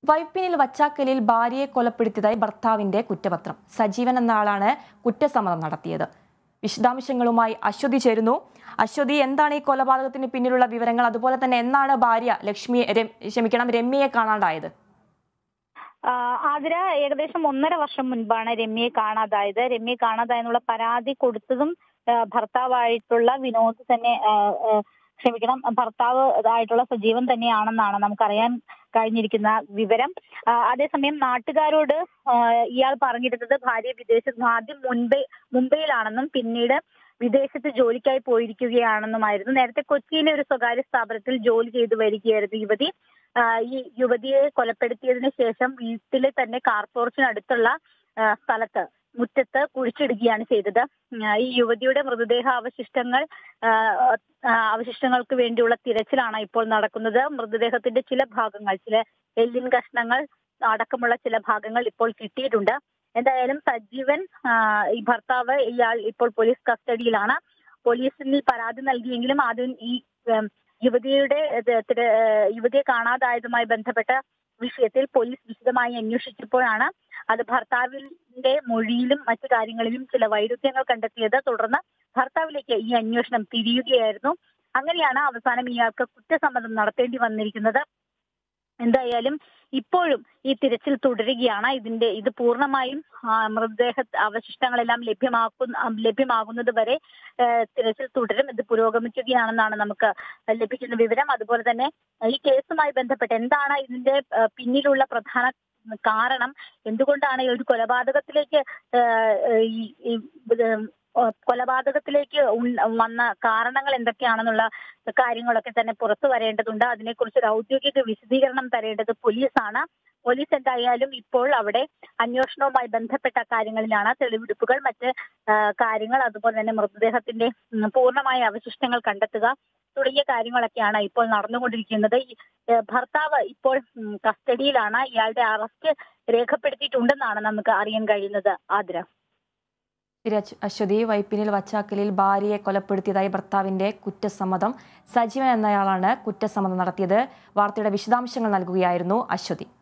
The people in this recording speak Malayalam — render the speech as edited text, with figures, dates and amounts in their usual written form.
വൈപ്പിനിൽ വച്ചാക്കലിൽ ഭാര്യയെ കൊലപ്പെടുത്തിയതായി ഭർത്താവിന്റെ കുറ്റപത്രം. സജീവൻ എന്ന ആളാണ് കുറ്റസമ്മതം നടത്തിയത്. വിശദാംശങ്ങളുമായി അശ്വതി ചേരുന്നു. അശ്വതി, എന്താണ് ഈ കൊലപാതകത്തിന് പിന്നിലുള്ള വിവരങ്ങൾ? അതുപോലെ തന്നെ എന്നാണ് ഭാര്യ രമ്യയെ കാണാണ്ടായത്? ആതിര, ഏകദേശം 1.5 വർഷം മുൻപാണ് രമ്യയെ കാണാതായത്. രമ്യയെ കാണാതായെന്നുള്ള പരാതി കൊടുത്തതും ഭർത്താവായിട്ടുള്ള വിനോദ് തന്നെ ഭർത്താവ് ആയിട്ടുള്ള സജീവൻ തന്നെയാണെന്നാണ് നമുക്കറിയാൻ കഴിഞ്ഞിരിക്കുന്ന വിവരം. അതേസമയം നാട്ടുകാരോട് ഇയാൾ പറഞ്ഞിരുന്നത് ഭാര്യ വിദേശത്ത് ആദ്യം മുംബൈയിലാണെന്നും പിന്നീട് വിദേശത്ത് ജോലിക്കായി പോയിരിക്കുകയാണെന്നുമായിരുന്നു. നേരത്തെ കൊച്ചിയിലെ ഒരു സ്വകാര്യ സ്ഥാപനത്തിൽ ജോലി ചെയ്തു വരികയായിരുന്നു യുവതി. ഈ യുവതിയെ കൊലപ്പെടുത്തിയതിനു ശേഷം വീട്ടിലെ തന്നെ കാർപോറേഷനടുത്തുള്ള സ്ഥലത്ത് മുറ്റത്ത് കുഴിച്ചിടുകയാണ് ചെയ്തത്. ഈ യുവതിയുടെ അവശിഷ്ടങ്ങൾക്ക് വേണ്ടിയുള്ള തിരച്ചിലാണ് ഇപ്പോൾ നടക്കുന്നത്. മൃതദേഹത്തിന്റെ ചില എല്ലിൻ കഷ്ണങ്ങൾ അടക്കമുള്ള ചില ഭാഗങ്ങൾ ഇപ്പോൾ കിട്ടിയിട്ടുണ്ട്. എന്തായാലും സജീവൻ, ഈ ഭർത്താവ്, ഇയാൾ ഇപ്പോൾ പോലീസ് കസ്റ്റഡിയിലാണ്. പോലീസിൽ പരാതി നൽകിയെങ്കിലും ആദ്യം ഈ യുവതിയെ കാണാതായതുമായി ബന്ധപ്പെട്ട വിഷയത്തിൽ പോലീസ് വിശദമായി അന്വേഷിച്ചപ്പോഴാണ് അത് ഭർത്താവിന്റെ മൊഴിയിലും മറ്റു കാര്യങ്ങളിലും ചില വൈരുദ്ധ്യങ്ങൾ കണ്ടെത്തിയത്. തുടർന്ന് ഭർത്താവിലേക്ക് ഈ അന്വേഷണം തിരിയുകയായിരുന്നു. അങ്ങനെയാണ് അവസാനം ഇയാൾക്ക് കുറ്റസമ്മതം നടത്തേണ്ടി വന്നിരിക്കുന്നത്. എന്തായാലും ഇപ്പോഴും ഈ തിരച്ചിൽ തുടരുകയാണ്. ഇത് പൂർണ്ണമായും മൃതദേഹ അവശിഷ്ടങ്ങളെല്ലാം ലഭ്യമാകുന്നത് വരെ തിരച്ചിൽ തുടരും. ഇത് പുരോഗമിക്കുകയാണെന്നാണ് നമുക്ക് ലഭിക്കുന്ന വിവരം. അതുപോലെ തന്നെ ഈ കേസുമായി ബന്ധപ്പെട്ട് എന്താണ് ഇതിന്റെ പിന്നിലുള്ള പ്രധാന കാരണം, എന്തുകൊണ്ടാണ് ഈ ഒരു കൊലപാതകത്തിലേക്ക് വന്ന കാരണങ്ങൾ എന്തൊക്കെയാണെന്നുള്ള കാര്യങ്ങളൊക്കെ തന്നെ പുറത്തു വരേണ്ടതുണ്ട്. അതിനെക്കുറിച്ച് ഒരു ഔദ്യോഗിക വിശദീകരണം തരേണ്ടത് പോലീസാണ്. പോലീസ് എന്തായാലും ഇപ്പോൾ അവിടെ അന്വേഷണവുമായി ബന്ധപ്പെട്ട കാര്യങ്ങളിലാണ്. തെളിവെടുപ്പുകൾ, മറ്റ് കാര്യങ്ങൾ, അതുപോലെ തന്നെ മൃതദേഹത്തിന്റെ പൂർണ്ണമായ അവശിഷ്ടങ്ങൾ കണ്ടെത്തുക തുടങ്ങിയ കാര്യങ്ങളൊക്കെയാണ് ഇപ്പോൾ നടന്നുകൊണ്ടിരിക്കുന്നത്. ഭർത്താവ് ഇപ്പോൾ കസ്റ്റഡിയിലാണ്. ഇയാളുടെ അറസ്റ്റ് രേഖപ്പെടുത്തിയിട്ടുണ്ടെന്നാണ് നമുക്ക് അറിയാൻ കഴിയുന്നത്. ആതിര. അശ്വതി, വൈപ്പിനിൽ വച്ചാക്കലിൽ ഭാര്യയെ കൊലപ്പെടുത്തിയതായി ഭർത്താവിന്റെ കുറ്റസമ്മതം. സജീവൻ എന്നയാളാണ് കുറ്റസമ്മതം നടത്തിയത്. വാർത്തയുടെ വിശദാംശങ്ങൾ നൽകുകയായിരുന്നു അശ്വതി.